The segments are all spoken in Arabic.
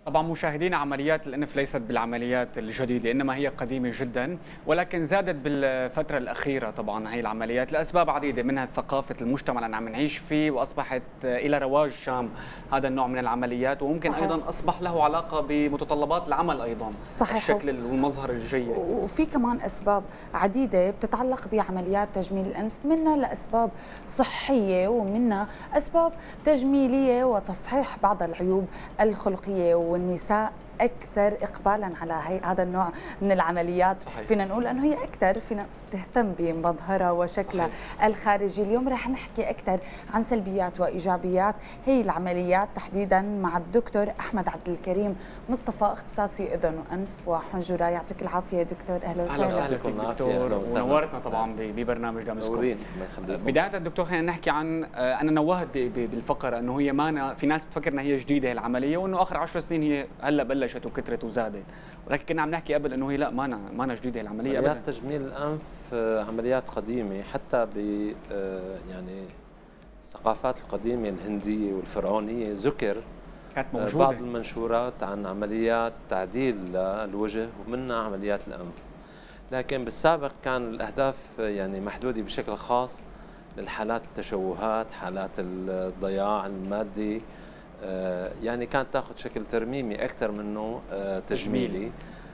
طبعا مشاهدينا، عمليات الأنف ليست بالعمليات الجديدة، إنما هي قديمة جدا، ولكن زادت بالفترة الأخيرة طبعا هي العمليات لأسباب عديدة، منها ثقافة المجتمع اللي عم نعيش فيه، وأصبحت إلى رواج شام هذا النوع من العمليات، وممكن صحيح. أيضا أصبح له علاقة بمتطلبات العمل أيضا، صحيح. الشكل والمظهر الجيد. وفي كمان أسباب عديدة بتتعلق بعمليات تجميل الأنف، منها لأسباب صحية ومنها أسباب تجميلية وتصحيح بعض العيوب الخلقية، والنساء أكثر إقبالا على هذا النوع من العمليات. صحيح. فينا نقول أنه هي أكثر فينا تهتم بمظهرها وشكلها صحيح. الخارجي. اليوم رح نحكي أكثر عن سلبيات وإيجابيات هي العمليات تحديدا مع الدكتور أحمد عبد الكريم مصطفى، اختصاصي أذن وأنف وحنجرة. يعطيك العافية دكتور، أهلا اهلا وسهلا. وسهلا فيك دكتور، ونورتنا طبعا ببرنامج دامسكو. بدايه دكتور خلينا نحكي عن انا نوهت بالفقره انه هي ما في ناس بتفكر انها هي جديده العمليه، وانه اخر 10 سنين هي هلا بلشت وكثرت وزادت، ولكن كنا عم نحكي قبل انه هي لا ما جديده العمليه ابدا. عمليات تجميل الانف عمليات قديمه، حتى ب يعني الثقافات القديمه الهنديه والفرعونيه ذكر كانت موجوده بعض المنشورات عن عمليات تعديل للوجه ومنها عمليات الانف، لكن بالسابق كان الاهداف يعني محدوده بشكل خاص للحالات التشوهات، حالات الضياع المادي، يعني كانت تاخذ شكل ترميمي اكثر منه تجميلي.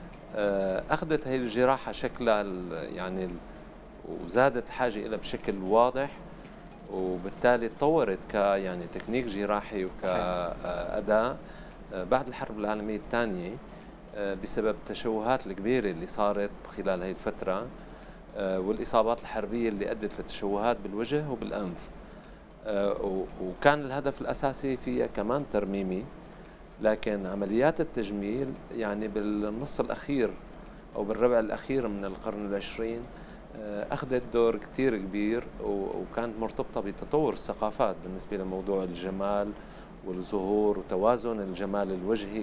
اخذت هي الجراحه شكلها يعني وزادت الحاجه لها بشكل واضح، وبالتالي تطورت يعني تكنيك جراحي وكأداء بعد الحرب العالميه الثانيه بسبب التشوهات الكبيره اللي صارت خلال هي الفتره والاصابات الحربيه اللي ادت لتشوهات بالوجه وبالانف. وكان الهدف الاساسي فيها كمان ترميمي، لكن عمليات التجميل يعني بالنص الاخير او بالربع الاخير من القرن العشرين اخذت دور كثير كبير، وكانت مرتبطه بتطور الثقافات بالنسبه لموضوع الجمال والظهور وتوازن الجمال الوجهي،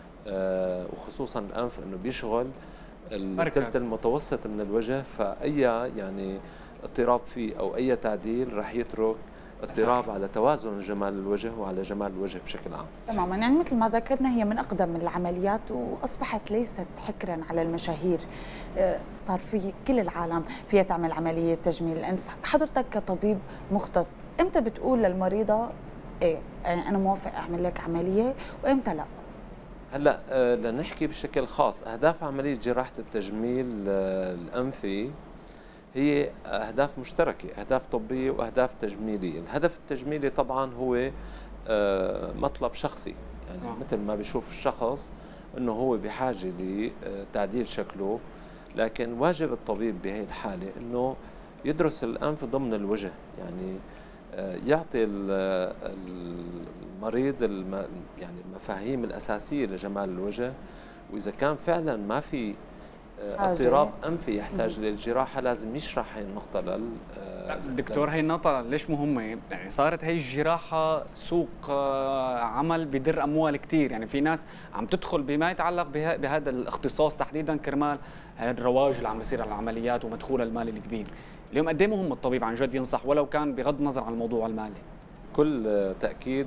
وخصوصا الانف انه بيشغل الثلث المتوسط من الوجه، فاي يعني اضطراب فيه او اي تعديل راح يترك اضطراب على توازن جمال الوجه وعلى جمال الوجه بشكل عام. تماما، يعني مثل ما ذكرنا هي من اقدم العمليات واصبحت ليست حكرا على المشاهير، صار في كل العالم فيها تعمل عمليه تجميل الانف. حضرتك كطبيب مختص امتى بتقول للمريضه ايه يعني انا موافق اعمل لك عمليه وامتى لا؟ هلا لنحكي بشكل خاص، اهداف عمليه جراحه التجميل الانفي هي أهداف مشتركة، أهداف طبية وأهداف تجميلية. الهدف التجميلي طبعا هو مطلب شخصي، يعني مثل ما بيشوف الشخص أنه هو بحاجة لتعديل شكله، لكن واجب الطبيب بهي الحالة أنه يدرس الأنف ضمن الوجه، يعني يعطي المريض يعني المفاهيم الأساسية لجمال الوجه، وإذا كان فعلا ما في اضطراب انفي يحتاج للجراحه لازم يشرح هي النقطه دكتور. هي النقطه ليش مهمه؟ يعني صارت هي الجراحه سوق عمل بدر اموال كثير، يعني في ناس عم تدخل بما يتعلق بهذا الاختصاص تحديدا كرمال هذا الرواج اللي عم بيصير على العمليات ومدخول المالي الكبير. اليوم قد ايه مهم الطبيب عن جد ينصح ولو كان بغض النظر عن الموضوع المالي؟ كل تاكيد،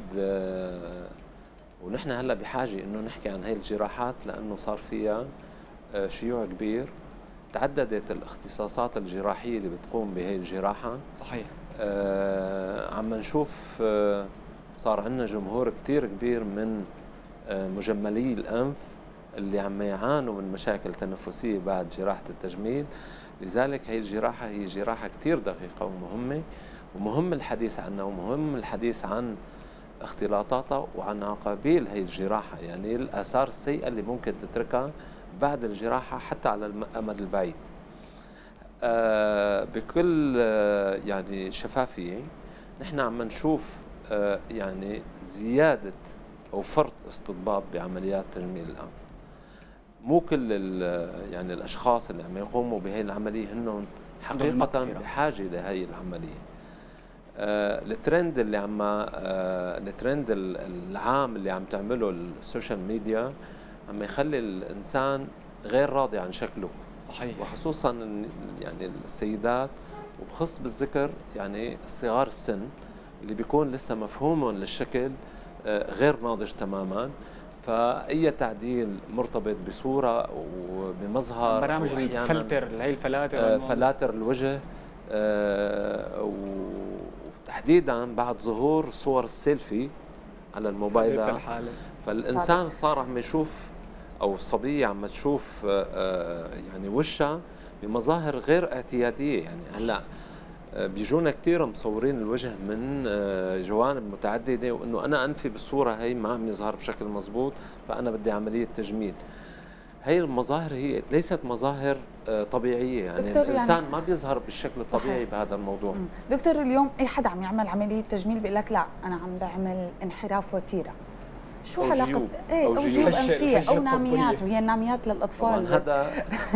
ونحن هلا بحاجه انه نحكي عن هي الجراحات لانه صار فيها شيوع كبير، تعددت الاختصاصات الجراحية اللي بتقوم بهي الجراحة. صحيح. عم نشوف صار عندنا جمهور كتير كبير من مجملي الأنف اللي عم يعانوا من مشاكل تنفسية بعد جراحة التجميل، لذلك هي الجراحة هي جراحة كتير دقيقة ومهمة، ومهم الحديث عنها، ومهم الحديث عن اختلاطاتها وعن عقابيل هي الجراحة، يعني الآثار السيئة اللي ممكن تتركها بعد الجراحة حتى على الأمد البعيد. بكل يعني شفافية نحن عم نشوف يعني زيادة أو فرط استطباب بعمليات تجميل الأنف. مو كل يعني الأشخاص اللي عم يقوموا بهي العملية هنهم حقيقة بحاجة لهي العملية. الترند اللي الترند العام اللي عم تعمله السوشيال ميديا عم يخلي الإنسان غير راضي عن شكله. صحيح. وخصوصا يعني السيدات، وبخص بالذكر يعني صغار السن اللي بيكون لسه مفهومهم للشكل غير ناضج تماما، فأي تعديل مرتبط بصورة وبمظهر برامج الفلتر اللي هي الفلاتر فلاتر الوجه، وتحديدا بعد ظهور صور السيلفي على الموبايلات، فالإنسان صار عم يشوف أو الصبية عم تشوف يعني وشها بمظاهر غير اعتيادية. يعني هلا بيجونا كثير مصورين الوجه من جوانب متعددة، وإنه أنا أنفي بالصورة هي ما عم يظهر بشكل مزبوط فأنا بدي عملية تجميل. هي المظاهر هي ليست مظاهر طبيعية، يعني الإنسان يعني ما بيظهر بالشكل الطبيعي بهذا الموضوع. دكتور اليوم أي حدا عم يعمل عملية تجميل بيقول لك لا أنا عم بعمل انحراف وتيرة. شو علاقة أو جيوب أنفية أو ناميات، وهي الناميات للأطفال هذا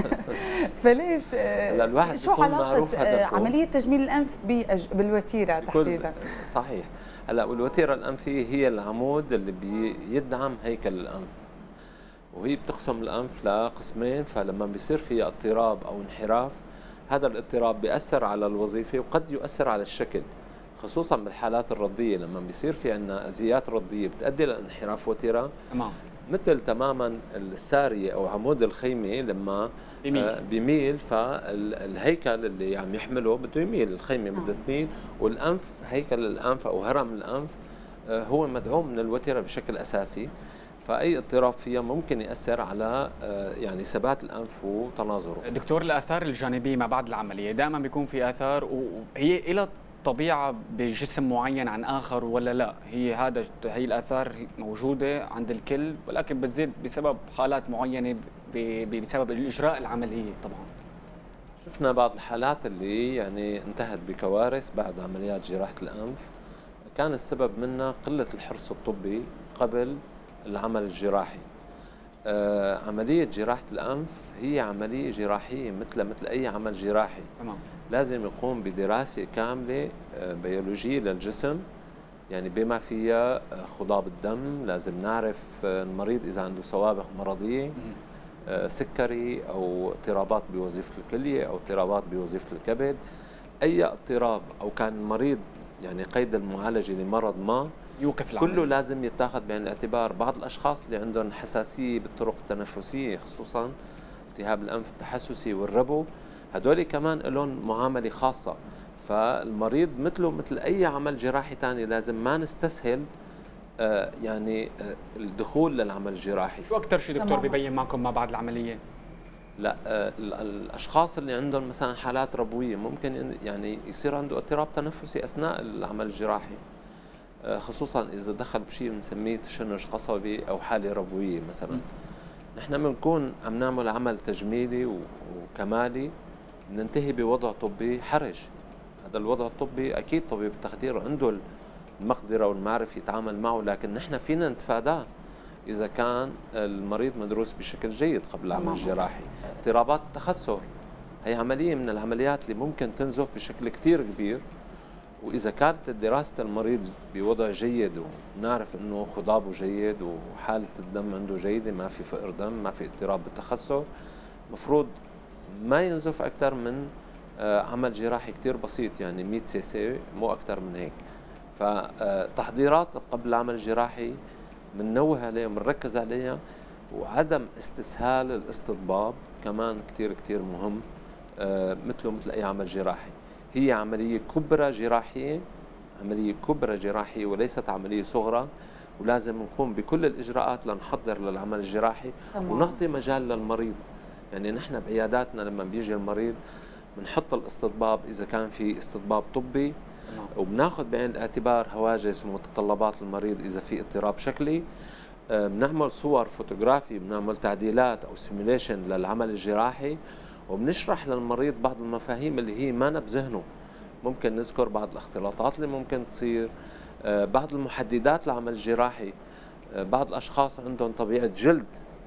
فليش الواحد شو علاقة عملية تجميل الأنف بالوتيرة تحديدا؟ صحيح. هلا والوتيرة الأنفية هي العمود اللي بيدعم هيكل الأنف، وهي بتقسم الأنف لقسمين، فلما بيصير فيها اضطراب أو انحراف هذا الاضطراب بيأثر على الوظيفة وقد يؤثر على الشكل، خصوصا بالحالات الردية. لما بيصير في عندنا أزيات ردية بتؤدي لانحراف وتيرة، مثل تماما السارية أو عمود الخيمة لما بيميل فالهيكل اللي عم يحمله بده يميل، الخيمة بدها تميل، والأنف هيكل الأنف أو هرم الأنف هو مدعوم من الوتيرة بشكل أساسي، فأي اضطراب فيها ممكن يأثر على يعني ثبات الأنف وتناظره. دكتور، الآثار الجانبية ما بعد العملية دائما بيكون في آثار، وهي إلى طبيعة بجسم معين عن آخر ولا لا؟ هي الآثار موجودة عند الكل، ولكن بتزيد بسبب حالات معينة بسبب الإجراء العملية. طبعا شفنا بعض الحالات اللي يعني انتهت بكوارث بعد عمليات جراحة الأنف، كان السبب منها قلة الحرص الطبي قبل العمل الجراحي. عملية جراحة الأنف هي عملية جراحية مثل أي عمل جراحي. تمام. لازم يقوم بدراسة كاملة بيولوجية للجسم، يعني بما فيها خضاب الدم، لازم نعرف المريض إذا عنده سوابق مرضية، سكري أو اضطرابات بوظيفة الكلية أو اضطرابات بوظيفة الكبد، أي اضطراب أو كان المريض يعني قيد المعالجة لمرض ما يوقف العمل. كله لازم يتاخذ بعين الاعتبار. بعض الأشخاص اللي عندهم حساسية بالطرق التنفسية، خصوصا التهاب الأنف التحسسي والربو، هدول كمان لهم معاملة خاصة، فالمريض مثله مثل أي عمل جراحي ثاني لازم ما نستسهل يعني الدخول للعمل الجراحي. شو أكثر شيء دكتور بيبين معكم ما بعد العملية؟ لا الأشخاص اللي عندهم مثلا حالات ربوية ممكن يعني يصير عنده اضطراب تنفسي أثناء العمل الجراحي، خصوصا إذا دخل بشيء بنسميه تشنج قصبي أو حالة ربوية مثلا. نحن بنكون عم نعمل عمل تجميلي وكمالي، ننتهي بوضع طبي حرج. هذا الوضع الطبي أكيد طبيب التخدير عنده المقدرة والمعرفة يتعامل معه، لكن نحن فينا نتفاداه إذا كان المريض مدروس بشكل جيد قبل العمل الجراحي. اضطرابات التخثر هي عملية من العمليات اللي ممكن تنزف بشكل كتير كبير، وإذا كانت دراسة المريض بوضع جيد ونعرف أنه خضابه جيد وحالة الدم عنده جيدة، ما في فقر دم، ما في اضطراب بالتخثر، مفروض ما ينزف أكثر من عمل جراحي كتير بسيط، يعني 100 سي سي مو أكثر من هيك. فتحضيرات قبل العمل الجراحي بننوه عليها وبنركز عليها، وعدم استسهال الاستطباب كمان كتير كتير مهم، مثله مثل أي عمل جراحي. هي عملية كبرى جراحية، عملية كبرى جراحية وليست عملية صغرى، ولازم نقوم بكل الإجراءات لنحضر للعمل الجراحي ونعطي مجال للمريض. يعني نحن بعياداتنا لما بيجي المريض بنحط الاستطباب إذا كان في استطباب طبي، وبناخذ بعين الاعتبار هواجس ومتطلبات المريض إذا في اضطراب شكلي، بنعمل صور فوتوغرافي، بنعمل تعديلات أو سيميليشن للعمل الجراحي، وبنشرح للمريض بعض المفاهيم اللي هي ما بذهنه. ممكن نذكر بعض الاختلاطات اللي ممكن تصير، بعض المحددات للعمل الجراحي. بعض الأشخاص عندهم طبيعة جلد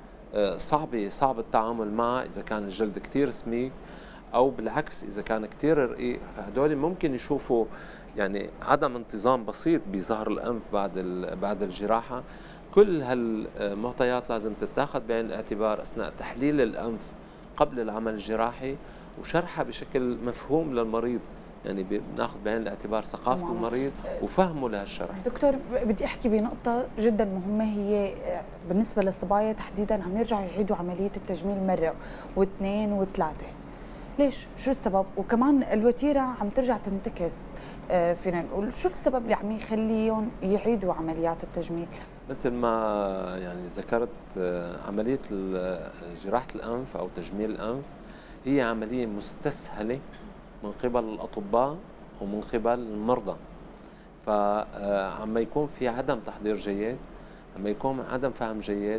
صعب التعامل معها إذا كان الجلد كتير سميك، أو بالعكس إذا كان كتير رقيق، فهدول ممكن يشوفوا يعني عدم انتظام بسيط بظهر الأنف بعد الجراحة. كل هالمعطيات لازم تتاخذ بعين الاعتبار أثناء تحليل الأنف قبل العمل الجراحي، وشرحها بشكل مفهوم للمريض. يعني بناخذ بعين الاعتبار ثقافه المريض وفهمه لهالشرح. دكتور بدي احكي بنقطه جدا مهمه، هي بالنسبه للصبايا تحديدا عم يرجعوا يعيدوا عمليه التجميل مره واثنين وثلاثه. ليش؟ شو السبب؟ وكمان الوتيره عم ترجع تنتكس، فينا نقول شو السبب اللي عم يخليهم يعيدوا عمليات التجميل؟ مثل ما يعني ذكرت، عمليه جراحه الانف او تجميل الانف هي عمليه مستسهله من قبل الاطباء ومن قبل المرضى. فعما يكون في عدم تحضير جيد، عما يكون عدم فهم جيد،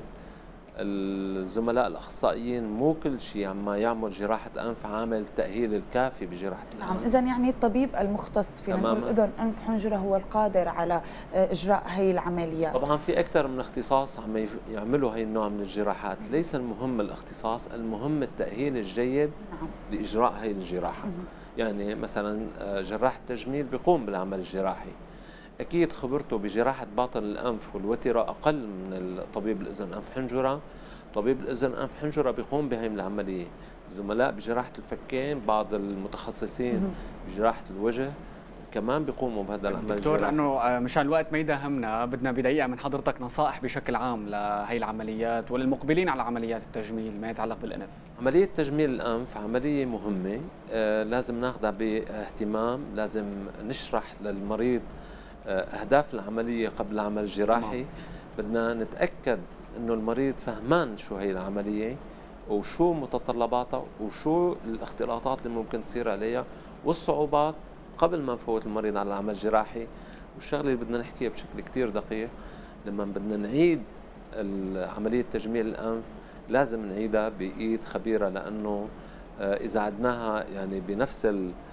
الزملاء الاخصائيين مو كل شيء عما يعمل جراحه انف عامل التاهيل الكافي بجراحه الانف. نعم، اذا يعني الطبيب المختص فينا نقول اذن انف حنجره هو القادر على اجراء هي العمليات. طبعا في اكثر من اختصاص عم يعملوا هي النوع من الجراحات، ليس المهم الاختصاص، المهم التاهيل الجيد نعم. لاجراء هي الجراحه. يعني مثلا جراح التجميل بيقوم بالعمل الجراحي، اكيد خبرته بجراحه باطن الانف والوتيره اقل من الطبيب الاذن انف حنجره. طبيب الاذن انف حنجره بيقوم بهي العمليه. زملاء بجراحه الفكين، بعض المتخصصين بجراحه الوجه كمان بيقوموا بهذا العمل. دكتور، لانه مشان الوقت ما يداهمنا، بدنا بدقيقه من حضرتك نصائح بشكل عام لهي العمليات وللمقبلين على عمليات التجميل ما يتعلق بالانف. عمليه تجميل الانف عمليه مهمه، لازم ناخذها باهتمام، لازم نشرح للمريض أهداف العملية قبل العمل الجراحي. بدنا نتأكد إنه المريض فهمان شو هي العملية وشو متطلباتها وشو الاختلاطات اللي ممكن تصير عليها والصعوبات قبل ما نفوت المريض على العمل الجراحي. والشغلة اللي بدنا نحكيها بشكل كتير دقيق، لما بدنا نعيد عملية تجميل الأنف لازم نعيدها بإيد خبيرة، لأنه إذا عدناها يعني بنفس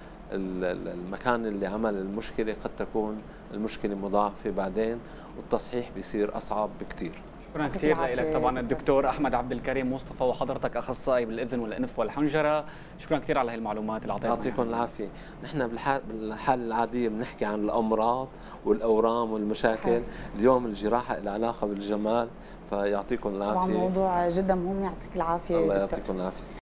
المكان اللي عمل المشكلة قد تكون المشكلة مضاعفة بعدين، والتصحيح بيصير أصعب بكتير. شكرا كثير لك طبعا الدكتور أحمد عبد الكريم مصطفى، وحضرتك أخصائي بالإذن والأنف والحنجرة. شكرا كثير على هي المعلومات اللي أعطيتنا. يعطيكم العافية. نحن بالحالة العادية بنحكي عن الأمراض والأورام والمشاكل، اليوم الجراحة لها علاقة بالجمال، فيعطيكم العافية. موضوع جدا مهم، يعطيك العافية. الله يعطيكم العافية.